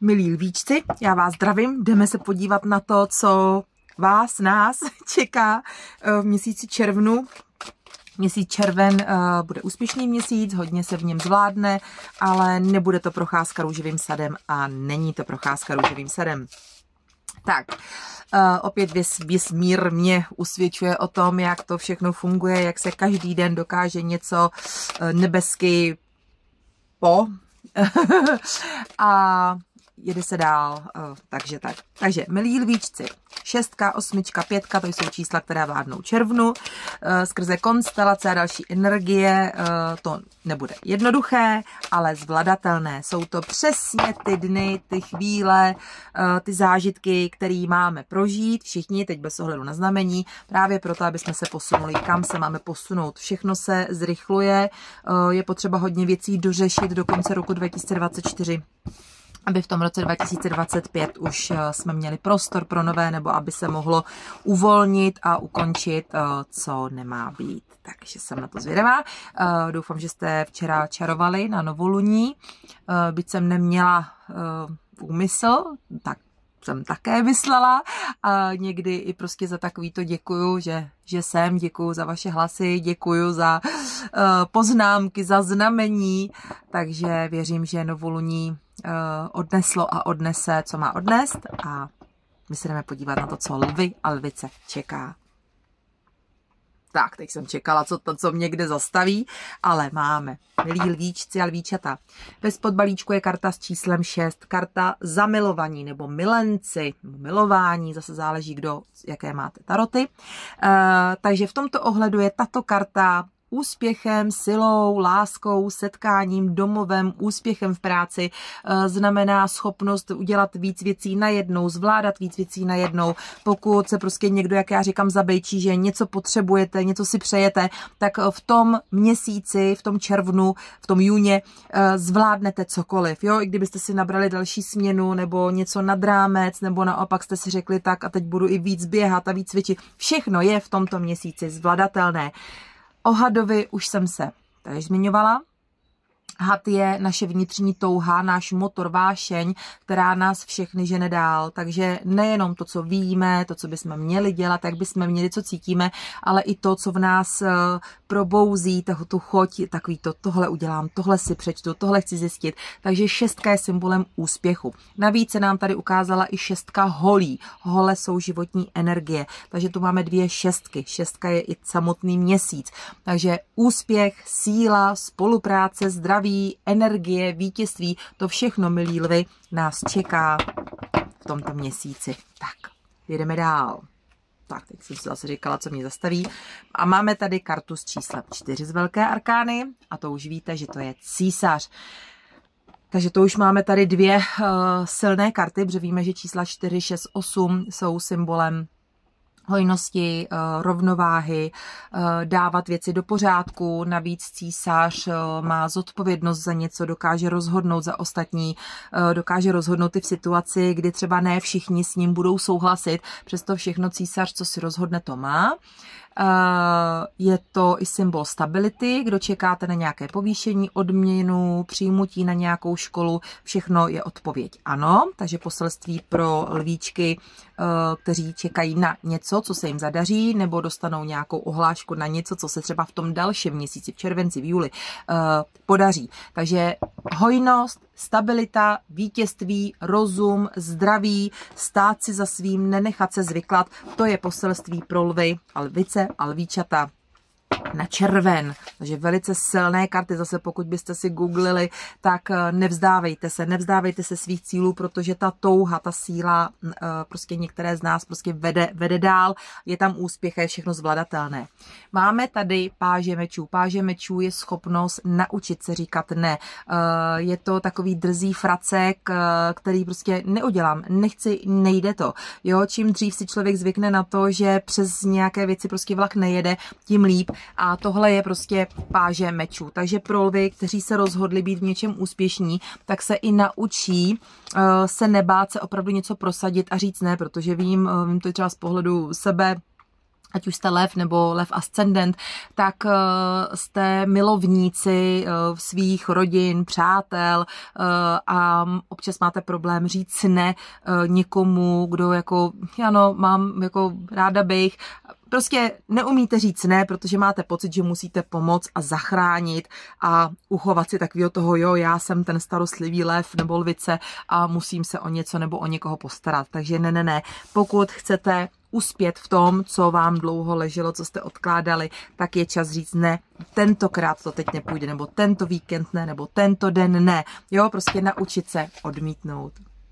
Milí lvíčci, já vás zdravím, jdeme se podívat na to, co nás čeká v měsíci červnu. Měsíc červen bude úspěšný měsíc, hodně se v něm zvládne, ale nebude to procházka růžovým sadem a není to procházka růžovým sadem. Tak, opět vesmír mě usvědčuje o tom, jak to všechno funguje, jak se každý den dokáže něco nebesky a jede se dál, takže tak. Takže, milí lvíčci, 6, 8, 5, to jsou čísla, které vládnou červnu, skrze konstelace a další energie, to nebude jednoduché, ale zvladatelné. Jsou to přesně ty dny, ty chvíle, ty zážitky, které máme prožít, všichni, teď bez ohledu na znamení, právě proto, aby jsme se posunuli, kam se máme posunout. Všechno se zrychluje, je potřeba hodně věcí dořešit do konce roku 2024. Aby v tom roce 2025 už jsme měli prostor pro nové, nebo aby se mohlo uvolnit a ukončit, co nemá být. Takže jsem na to zvědavá. Doufám, že jste včera čarovali na novoluní. Byť jsem neměla úmysl, tak jsem také vyslala a někdy i prostě za takovýto děkuju, že jsem, děkuju za vaše hlasy, děkuju za poznámky, za znamení, takže věřím, že novoluní odneslo a odnese, co má odnést a my se jdeme podívat na to, co lvy a lvice čeká. Tak, teď jsem čekala, co mě kde zastaví, ale máme. Milí lvíčci a lvíčata. Bez podbalíčku je karta s číslem 6, karta zamilovaní nebo milenci, milování, zase záleží, jaké máte taroty. Takže v tomto ohledu je tato karta úspěchem, silou, láskou, setkáním, domovem, úspěchem v práci, znamená schopnost udělat víc věcí najednou, zvládat víc věcí najednou. Pokud se prostě někdo, jak já říkám, zabejčí, že něco potřebujete, něco si přejete, tak v tom měsíci, v tom červnu, v tom júně zvládnete cokoliv. Jo? I kdybyste si nabrali další směnu nebo něco nad rámec, nebo naopak jste si řekli tak a teď budu i víc běhat a víc cvičit. Všechno je v tomto měsíci zvladatelné. O hadovi už jsem se tady zmiňovala. Had je naše vnitřní touha, náš motor, vášeň, která nás všechny žene dál. Takže nejenom to, co víme, to, co bychom měli dělat, jak bychom měli, co cítíme, ale i to, co v nás probouzí, tu choť, takový tohle udělám, tohle si přečtu, tohle chci zjistit. Takže 6 je symbolem úspěchu. Navíc se nám tady ukázala i 6 holí. Hole jsou životní energie. Takže tu máme 2 6. 6 je i samotný měsíc. Takže úspěch, síla, spolupráce, zdraví, energie, vítězství, to všechno, milí lvy, nás čeká v tomto měsíci. Tak, jedeme dál. Tak, teď jsem si zase říkala, co mě zastaví. A máme tady kartu s číslem 4 z velké arkány a to už víte, že to je císař. Takže to už máme tady 2 silné karty, protože víme, že čísla 4, 6, 8 jsou symbolem hojnosti, rovnováhy, dávat věci do pořádku. Navíc císař má zodpovědnost za něco, dokáže rozhodnout za ostatní, dokáže rozhodnout i v situaci, kdy třeba ne všichni s ním budou souhlasit. Přesto všechno císař, co si rozhodne, to má. Je to i symbol stability, kdo čekáte na nějaké povýšení, odměnu, přijmutí na nějakou školu, všechno je odpověď ano, takže poselství pro lvíčky, kteří čekají na něco, co se jim zadaří, nebo dostanou nějakou ohlášku na něco, co se třeba v tom dalším měsíci, v červenci, v júli podaří. Takže hojnost, stabilita, vítězství, rozum, zdraví, stát si za svým, nenechat se zvyklat, to je poselství pro lvy a lvice a lvíčata na červen. Takže velice silné karty, zase pokud byste si googlili, tak nevzdávejte se svých cílů, protože ta touha, ta síla, prostě některé z nás prostě vede dál, je tam úspěch a je všechno zvladatelné. Máme tady páže mečů. Páže mečů je schopnost naučit se říkat ne. Je to takový drzý fracek, který prostě neudělám, nechci, nejde to. Jo, čím dřív si člověk zvykne na to, že přes nějaké věci prostě vlak nejede, tím líp. A tohle je prostě páže mečů. Takže pro lvy, kteří se rozhodli být v něčem úspěšní, tak se i naučí se nebát se opravdu něco prosadit a říct ne, protože vím to třeba z pohledu sebe, ať už jste lev nebo lev ascendent, tak jste milovníci svých rodin, přátel a občas máte problém říct ne někomu, kdo jako, ano, mám jako ráda bych. Prostě neumíte říct ne, protože máte pocit, že musíte pomoct a zachránit a uchovat si takového toho, jo, já jsem ten starostlivý lev nebo lvice a musím se o něco nebo o někoho postarat. Takže ne. Pokud chcete uspět v tom, co vám dlouho leželo, co jste odkládali, tak je čas říct ne, tentokrát to teď nepůjde, nebo tento víkend ne, nebo tento den ne. Jo, prostě naučit se odmítnout.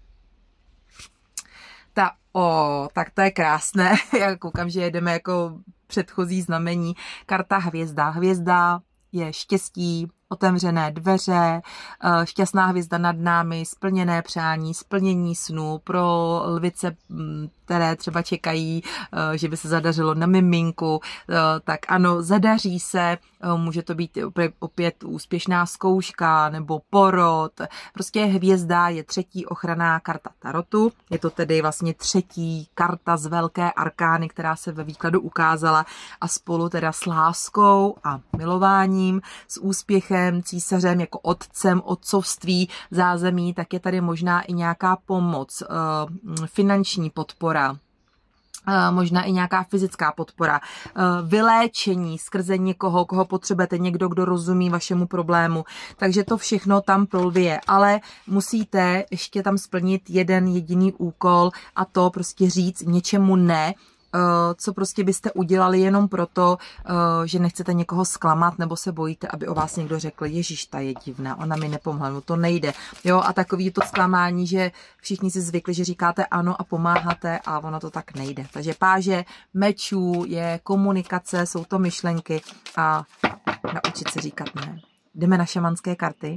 Tak to je krásné. Já koukám, že jedeme jako předchozí znamení. Karta hvězda. Hvězda je štěstí, otevřené dveře, šťastná hvězda nad námi, splněné přání, splnění snů pro lvice, které třeba čekají, že by se zadařilo na miminku, tak ano, zadaří se, může to být opět úspěšná zkouška nebo porod. Prostě hvězda je třetí ochranná karta tarotu, je to tedy vlastně třetí karta z velké arkány, která se ve výkladu ukázala a spolu teda s láskou a milováním, s úspěchem, císařem jako otcem, otcovství, zázemí, tak je tady možná i nějaká pomoc, finanční podpora, možná i nějaká fyzická podpora, vyléčení skrze někoho, koho potřebujete, někdo, kdo rozumí vašemu problému. Takže to všechno tam prolvije, ale musíte ještě tam splnit jeden jediný úkol a to prostě říct něčemu ne, co prostě byste udělali jenom proto, že nechcete někoho zklamat nebo se bojíte, aby o vás někdo řekl, ježiš, ta je divná, ona mi nepomohla, no to nejde. Jo, a takový to zklamání, že všichni si zvykli, že říkáte ano a pomáháte a ono to tak nejde. Takže páže mečů je komunikace, jsou to myšlenky a naučit se říkat ne. Jdeme na šamanské karty.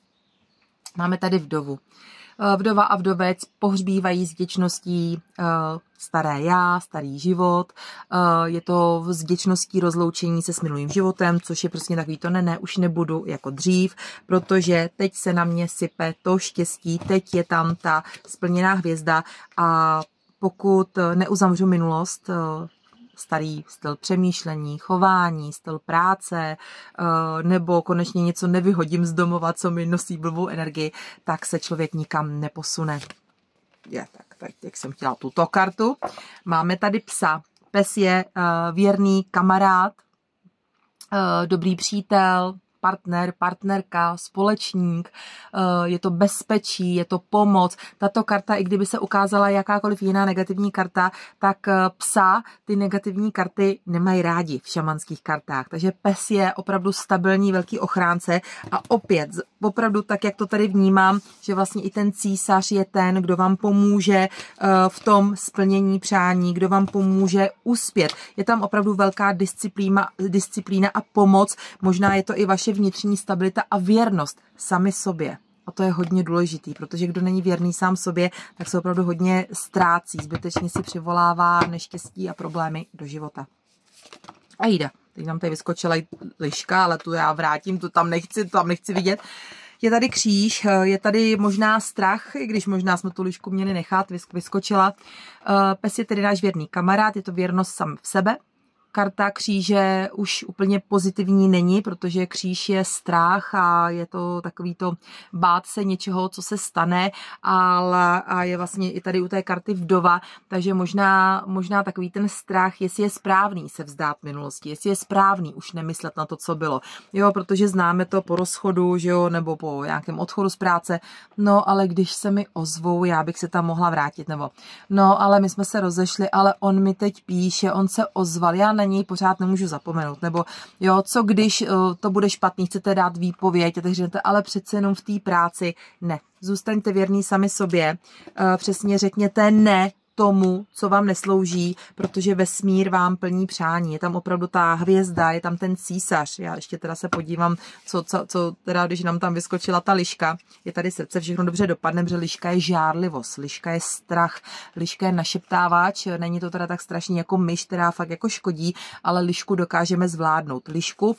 Máme tady vdovu. Vdova a vdovec pohřbívají s vděčností staré já, starý život. Je to s vděčností rozloučení se s minulým životem, což je prostě takový to ne, už nebudu jako dřív, protože teď se na mě sype to štěstí, teď je tam ta splněná hvězda a pokud neuzamřu minulost, starý styl přemýšlení, chování, styl práce, nebo konečně něco nevyhodím z domova, co mi nosí blbou energii, tak se člověk nikam neposune. Tak jak jsem chtěla tuto kartu. Máme tady psa. Pes je věrný kamarád, dobrý přítel, partner, partnerka, společník, je to bezpečí, je to pomoc. Tato karta, i kdyby se ukázala jakákoliv jiná negativní karta, tak psa ty negativní karty nemají rádi v šamanských kartách. Takže pes je opravdu stabilní velký ochránce a opět, opravdu tak, jak to tady vnímám, že vlastně i ten císař je ten, kdo vám pomůže v tom splnění přání, kdo vám pomůže uspět. Je tam opravdu velká disciplína a pomoc. Možná je to i vaše vnitřní stabilita a věrnost sami sobě. A to je hodně důležitý, protože kdo není věrný sám sobě, tak se opravdu hodně ztrácí. Zbytečně si přivolává neštěstí a problémy do života. A jída. Teď nám tady vyskočila liška, ale tu já vrátím, tu tam nechci vidět. Je tady kříž, je tady možná strach, i když možná jsme tu lišku měli nechat, vyskočila. Pes je tedy náš věrný kamarád, je to věrnost sam v sebe. Karta kříže už úplně pozitivní není, protože kříž je strach a je to takový to bát se něčeho, co se stane, a je vlastně i tady u té karty vdova, takže možná takový ten strach, jestli je správný se vzdát minulosti, jestli je správný už nemyslet na to, co bylo. Jo, protože známe to po rozchodu, že jo, nebo po nějakém odchodu z práce, no ale když se mi ozvou, já bych se tam mohla vrátit, nebo no ale my jsme se rozešli, ale on mi teď píše, on se ozval, já na něj pořád nemůžu zapomenout, nebo jo, co když to bude špatný, chcete dát výpověď, takže řeknete, ale přece jenom v té práci ne. Zůstaňte věrní sami sobě, přesně řekněte ne tomu, co vám neslouží, protože vesmír vám plní přání. Je tam opravdu ta hvězda, je tam ten císař. Já ještě teda se podívám, co teda, když nám tam vyskočila ta liška. Je tady srdce, všechno dobře dopadne, protože liška je žárlivost, liška je strach, liška je našeptávač. Není to teda tak strašný jako myš, která fakt jako škodí, ale lišku dokážeme zvládnout. Lišku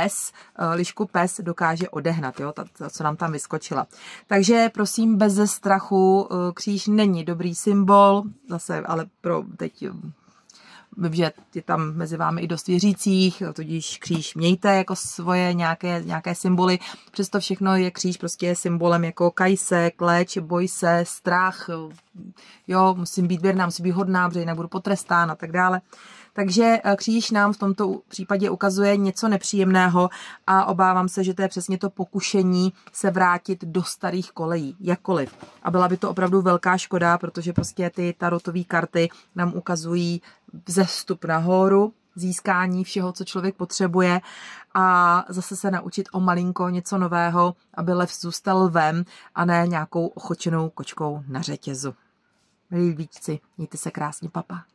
pes dokáže odehnat, jo, co nám tam vyskočila. Takže prosím, beze strachu, kříž není dobrý symbol, zase, ale pro teď že je tam mezi vámi i dost věřících, tudíž kříž mějte jako svoje nějaké symboly. Přesto všechno je kříž prostě symbolem jako kaj se, kleč, boj se, strach, jo, musím být věrná, musím být hodná, protože jinak budu potrestán a tak dále. Takže kříž nám v tomto případě ukazuje něco nepříjemného a obávám se, že to je přesně to pokušení se vrátit do starých kolejí, jakkoliv. A byla by to opravdu velká škoda, protože prostě ty tarotové karty nám ukazují vzestup nahoru, získání všeho, co člověk potřebuje a zase se naučit o malinko něco nového, aby lev zůstal lvem a ne nějakou ochočenou kočkou na řetězu. Milí lvíčci, mějte se krásně, papa.